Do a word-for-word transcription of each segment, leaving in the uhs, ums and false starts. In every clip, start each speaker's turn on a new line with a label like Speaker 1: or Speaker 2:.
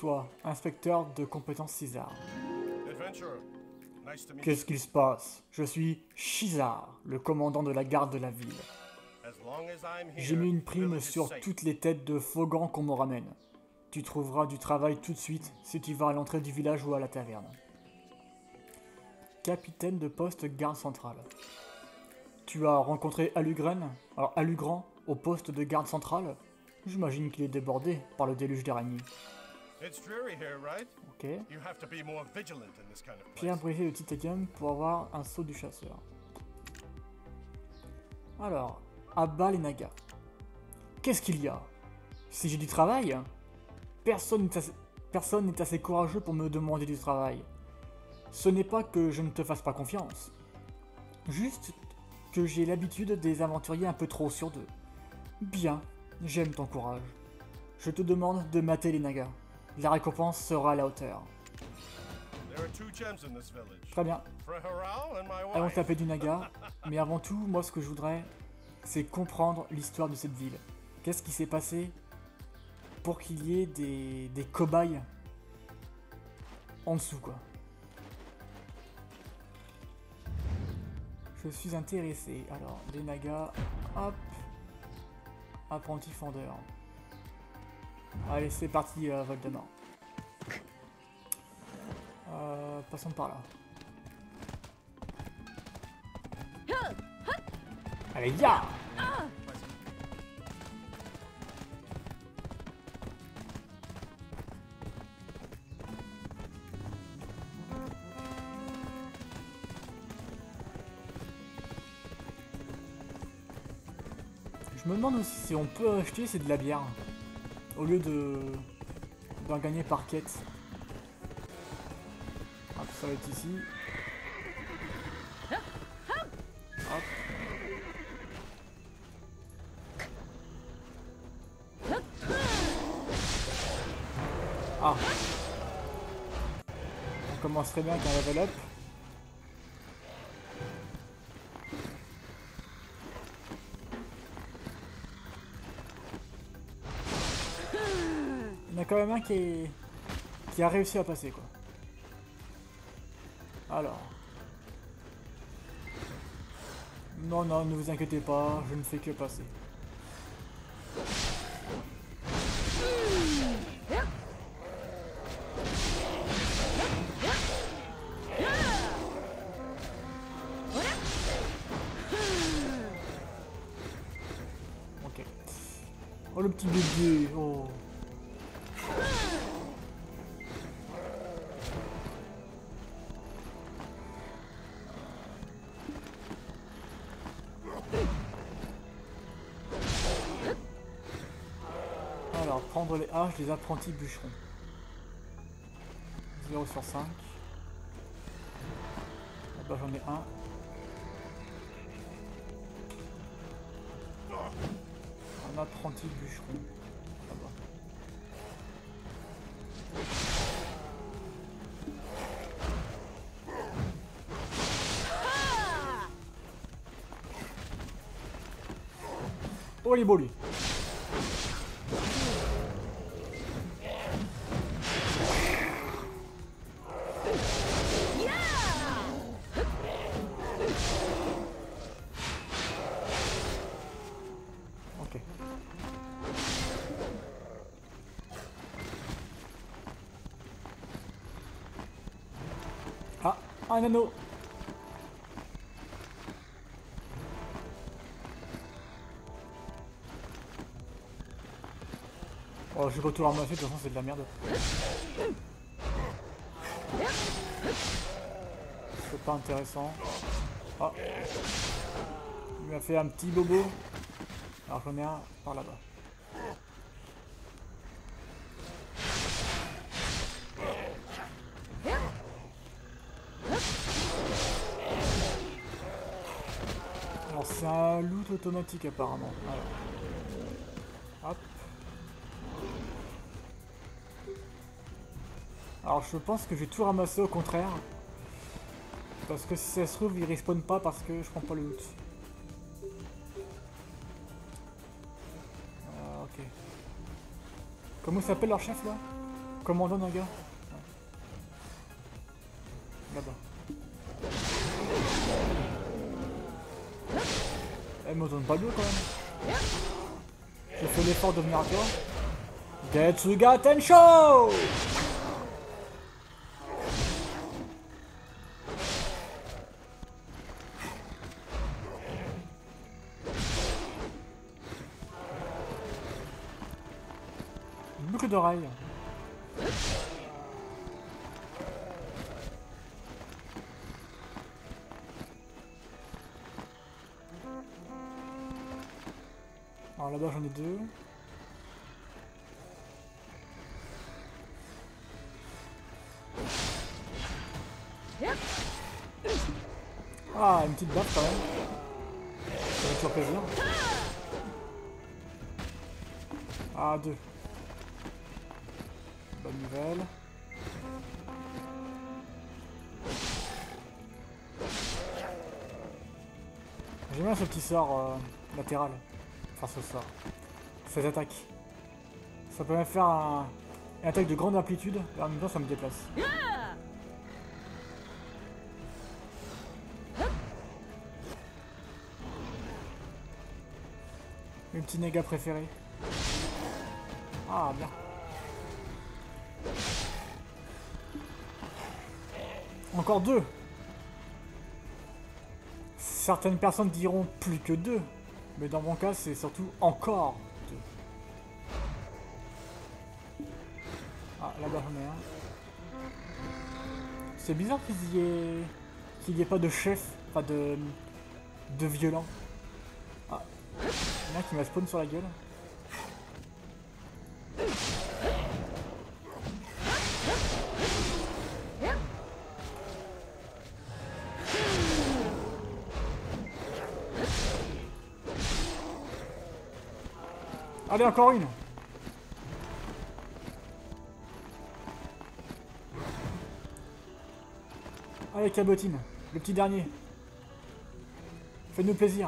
Speaker 1: Toi, inspecteur de compétences César.
Speaker 2: Adventurer. Nice to meet
Speaker 1: Qu'est-ce qu'il se passe? Je suis Shizar, le commandant de la garde de la ville.
Speaker 2: As long as I'm here,
Speaker 1: J'ai mis une
Speaker 2: the
Speaker 1: prime
Speaker 2: village is
Speaker 1: sur
Speaker 2: safe.
Speaker 1: toutes les têtes de Fogan qu'on me ramène. Tu trouveras du travail tout de suite si tu vas à l'entrée du village ou à la taverne. Capitaine de poste garde centrale. Tu as rencontré Alugren, alors Alugran, au poste de garde centrale? J'imagine qu'il est débordé par le déluge d'araignées.
Speaker 2: It's dreary here, right?
Speaker 1: Ok.
Speaker 2: You have to be more vigilant in this kind of place.
Speaker 1: Pierre brisé de titanium pour avoir un saut du chasseur. Alors, abat les nagas. Qu'est-ce qu'il y a? Si j'ai du travail? Personne n'est assez... Personne n'est assez courageux pour me demander du travail. Ce n'est pas que je ne te fasse pas confiance. Juste que j'ai l'habitude des aventuriers un peu trop sur d'eux. Bien, j'aime ton courage. Je te demande de mater les nagas. La récompense sera à la hauteur.
Speaker 2: There are two gems in this village.
Speaker 1: Très bien.
Speaker 2: Frahral and my
Speaker 1: Allons
Speaker 2: wife.
Speaker 1: taper du naga. Mais avant tout, moi ce que je voudrais, c'est comprendre l'histoire de cette ville. Qu'est-ce qui s'est passé pour qu'il y ait des, des cobayes en dessous, quoi. Je suis intéressé. Alors, des nagas, hop. Apprenti fendeur. Allez, c'est parti, euh, Voldemort. Euh, passons par là. Allez, ya! Je me demande aussi si on peut acheter, c'est de la bière. Au lieu de d'en gagner par quête. Hop, ça va être ici. Hop. Ah. On commence très bien avec un level up. Il y en a quand même un qui, est... qui a réussi à passer, quoi. Alors. Non, non, ne vous inquiétez pas, je ne fais que passer. Ok. Oh, le petit bébé, oh. Alors, prendre les haches des apprentis bûcherons. zéro sur cinq. Là-bas, j'en ai un. Un apprenti bûcheron. Là-bas. Oh, les bolis. Ok. Ah, un anneau. Oh, je retourne à ma fête, de toute façon c'est de la merde. C'est pas intéressant. Ah. Il m'a fait un petit bobo. Alors j'en ai un par là-bas. Alors c'est un loot automatique apparemment. Alors. Hop. Alors je pense que je vais tout ramasser au contraire. Parce que si ça se trouve, ils respawnent pas parce que je prends pas le loot. Euh, ok. Comment s'appelle leur chef là? commandant, Naga? Là-bas. Elle me donne pas deux quand même. J'ai fait l'effort de venir à toi. Getsuga Tensho! Une boucle d'oreille. Alors là-bas j'en ai deux. Ah, une petite baffe quand même. Ça fait toujours plaisir. Ah, deux. Bonne nouvelle. J'aime bien ce petit sort euh, latéral. Enfin ce sort. Ces attaques. Ça peut même faire un... une attaque de grande amplitude et en même temps ça me déplace. Mes petits négas préférés. Ah bien. Encore deux. Certaines personnes diront plus que deux. Mais dans mon cas c'est surtout encore deux. Ah là-bas j'en ai un. C'est bizarre qu'il y ait... qu'il n'y ait pas de chef, pas de... de violent. Ah. Il y en a qui m'a spawn sur la gueule. Allez, encore une. Allez, cabotine. Le petit dernier. Fais-nous plaisir.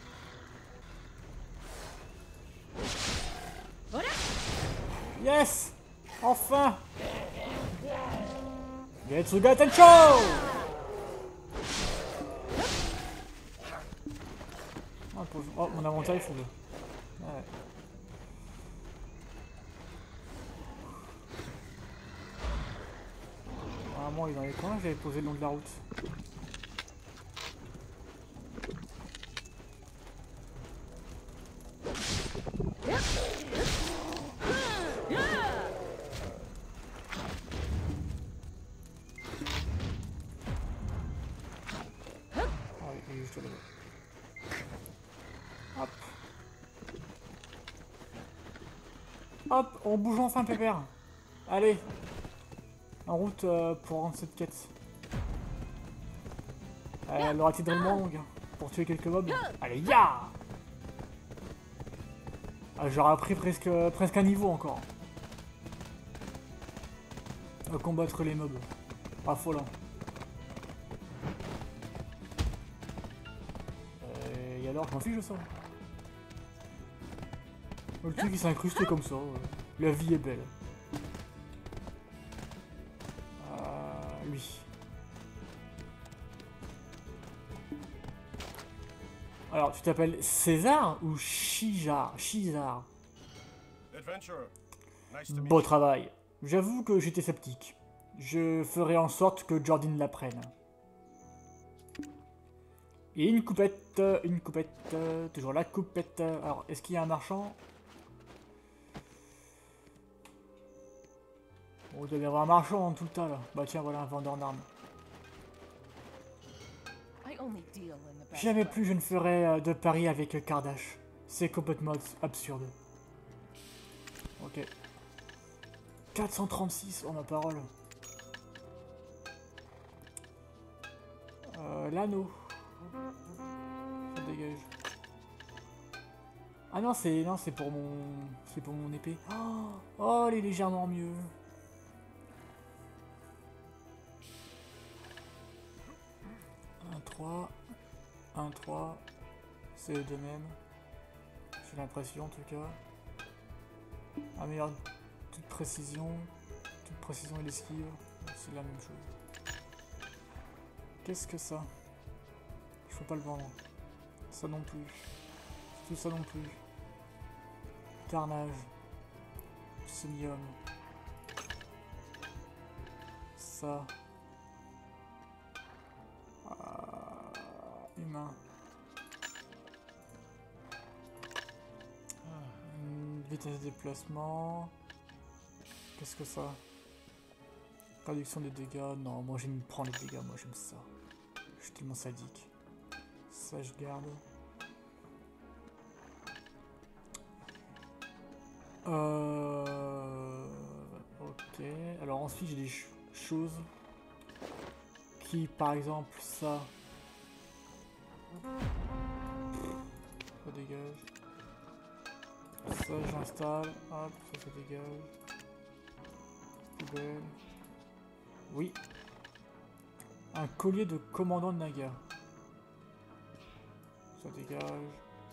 Speaker 1: Yes! Enfin! Getsuga Tensho! Oh, pauvre. Oh, mon inventaire il fond deux. Ouais. Normalement il est dans les coins, j'avais posé le long de la route. Hop. Hop, on bouge enfin, Pépère. Allez. En route euh, pour rendre cette quête. Euh, elle aura été drôlement longue pour tuer quelques mobs. Allez, ya! Ah, j'aurais appris presque, presque un niveau encore. À combattre les mobs. Affolant. Euh, et alors, je m'en fiche de ça. Le truc qui s'est incrusté comme ça. Euh, la vie est belle. Euh, lui. Alors, tu t'appelles César ou Chijar? Chizar. Beau travail. J'avoue que j'étais sceptique. Je ferai en sorte que Jordan l'apprenne. Et une coupette, une coupette, toujours la coupette. Alors, est-ce qu'il y a un marchand? Oh, il doit y avoir un marchand en tout le tas là. Bah tiens, voilà un vendeur d'armes. Jamais plus je ne ferai de paris avec Kardash. C'est complètement absurde. Ok. quatre cent trente-six, oh ma parole. Euh, l'anneau. Ça dégage. Ah non, c'est non, c'est pour mon, c'est pour mon épée. Oh, oh, elle est légèrement mieux. un trois, un trois, c'est de même. J'ai l'impression en tout cas. Ah meilleure toute précision, précision et l'esquive, c'est la même chose. Qu'est-ce que ça? Il faut pas le vendre. Ça non plus. Tout ça non plus. Carnage. Psenium. Ça. Ah, humain. Une vitesse de déplacement. Qu'est-ce que ça? Réduction des dégâts. Non, moi j'aime prendre les dégâts, moi j'aime ça. Je suis tellement sadique. Ça je garde. Euh... Ok. Alors ensuite j'ai des ch choses qui, par exemple, ça. Ça dégage. Ça j'installe. Hop, ça ça dégage. Poubelle. Oui. Un collier de commandant de Naga. Ça dégage.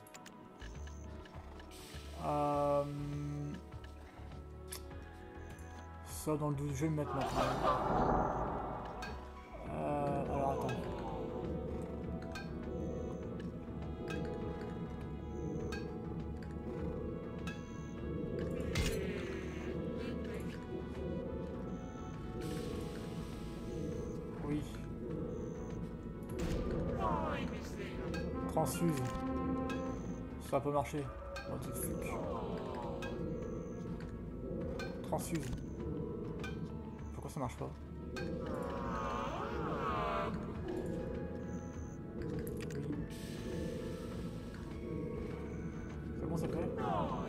Speaker 1: Euh... Ça dans le douze, je vais le mettre maintenant. Euh... Alors attends. Oui. Transfuse. Ça peut marcher. Oh, tu fuck. Transfuse. Pourquoi ça marche pas? Oui. C'est bon, ça fait? Non.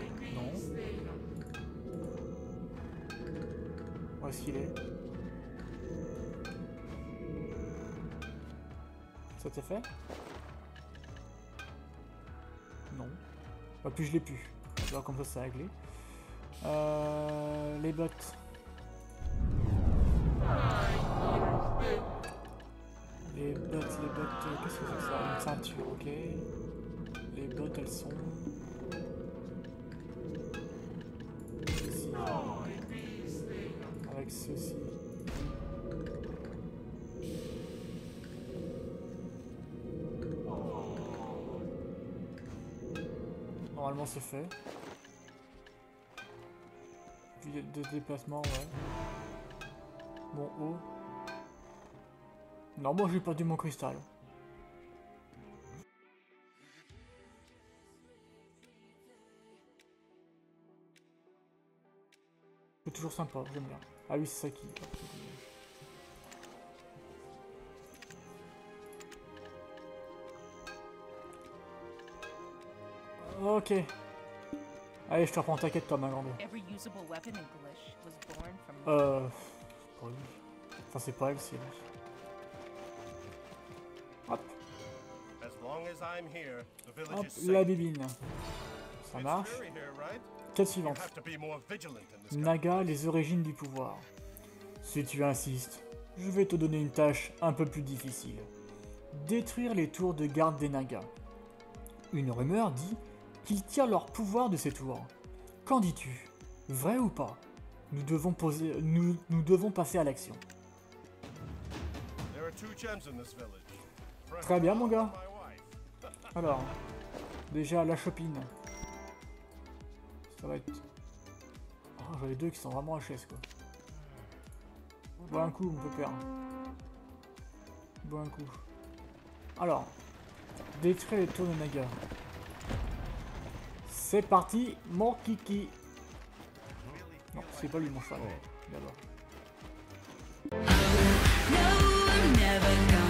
Speaker 1: Où est-ce qu'il est? Ça t'est fait? Non. Bah, puis je l'ai plus. Alors comme ça c'est réglé. Euh, les bottes. Les bottes, les bottes, qu'est-ce que c'est que ça? Une ceinture, ok. Les bottes elles sont... Ici. Avec ceci. Normalement c'est fait. Puis de déplacement, ouais. Bon haut. Non, moi j'ai perdu mon cristal. C'est toujours sympa, j'aime bien. Ah oui, c'est ça qui... Ok. Allez, je te reprends, t'inquiète toi, ma grande. Euh... C'est pas lui. Enfin, c'est pas elle, c'est lui. Hop. Hop, la bibine. Ça marche. Quête suivante. Naga, les origines du pouvoir. Si tu insistes, je vais te donner une tâche un peu plus difficile. Détruire les tours de garde des Nagas. Une rumeur dit qu'ils tirent leur pouvoir de ces tours. Qu'en dis-tu? Vrai ou pas? Nous devons poser, nous, nous devons passer à l'action. Très bien mon gars. Alors, déjà la chopine. Ça va être... Oh, j'en ai deux qui sont vraiment H S quoi. Bois un coup mon pépère. Bois un coup. Alors, détruire les tours de Naga. C'est parti, mon kiki. Non, c'est pas lui mon cheval. D'abord.